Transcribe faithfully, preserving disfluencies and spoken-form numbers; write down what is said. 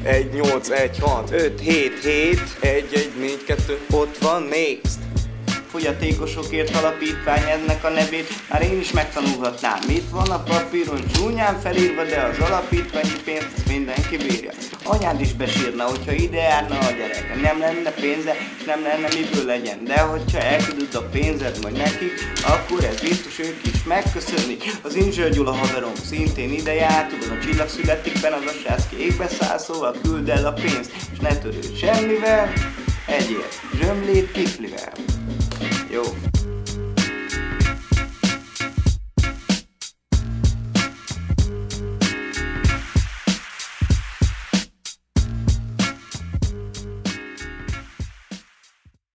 egy nyolc egy hat öt hét hét egy egy négy kettő. Ott van, nézd! Fogyatékosokért alapítvány, ennek a nevét már én is megtanulhatnám. Mit van a papíron csúnyán felírva, de az alapítványi pénzt ezt mindenki bírja. Anyád is besírna, hogyha ide járna a gyerek. Nem lenne pénze, és nem lenne miből legyen. De hogyha elküldöd a pénzed majd nekik, akkor ez biztos ők is megköszönnik. Az Inzsör Gyula haverom szintén ide jár, tudod, a csillag születik benne, az a srác kékbe száll, szóval küld el a pénzt, és ne törődj semmivel, egyél zsömlét kiflivel. Jó.